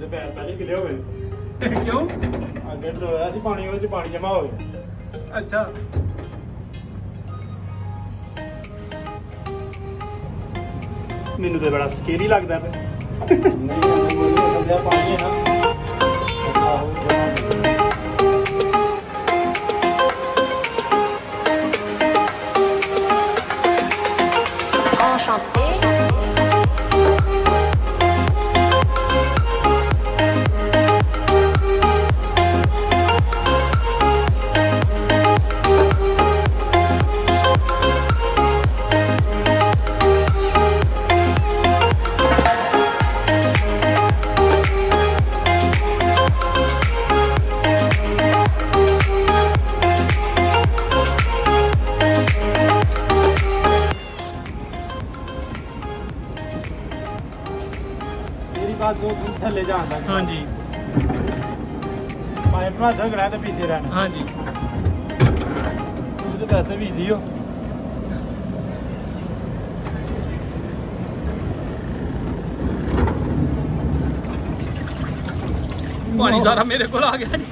ਤੇ ਪੈਰ ਪਹਿਲੇ ਗਿਲੇ ਹੋ ਗਏ। ਕਿਉਂ? ਅੱਗੇ ਡਰੋਇਆ ਸੀ ਪਾਣੀ, ਉਹ ਚ ਪਾਣੀ ਜਮਾ ਹੋ ਗਿਆ। ਅੱਛਾ ਮੈਨੂੰ ਤੇ ਬੜਾ ਸਕੇਰੀ ਲੱਗਦਾ ਪਿਆ। ਨਹੀਂ ਪਾਣੀ ਹੈ ਨਾ। थले जाना। हाँ जी पाइप ना झगड़ा तो पीछे रहना। हाँ जी तो वैसे भी इजी हो। पानी सारा मेरे को आ गया।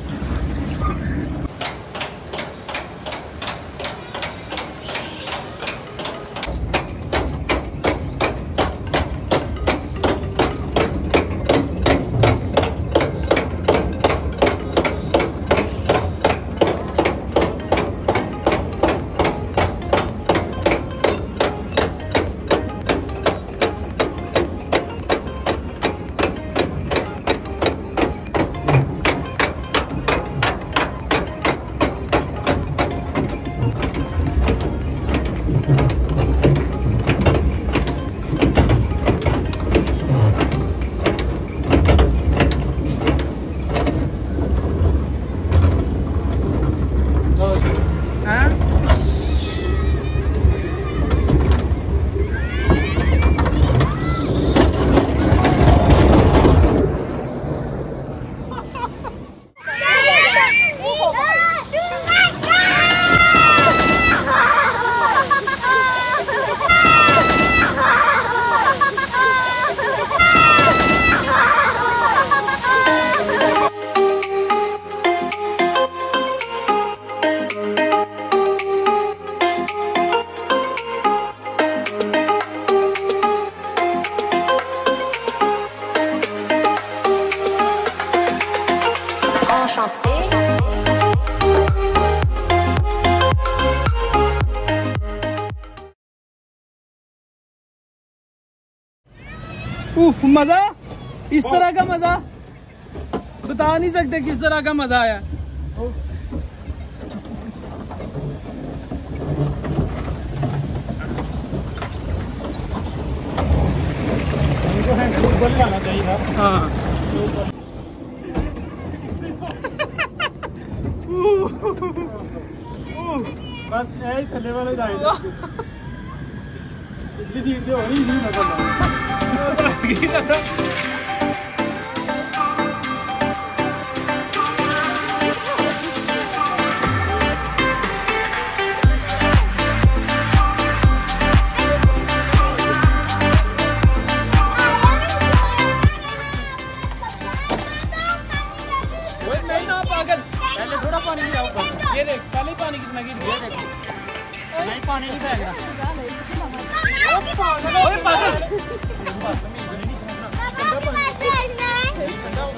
उफ मजा, इस तरह का मजा बता नहीं सकते किस तरह का मजा आया। लगाना चाहिए था। हाँ बस यही थले वाले जाएगा। पिछली सीट से हो रही नहीं मतलब। नहीं ना पागल, पहले थोड़ा पानी गिरा ऊपर। ये देख पहले पानी कितना गिर गया देख। नहीं पानी नहीं फेंकना। ओए पागल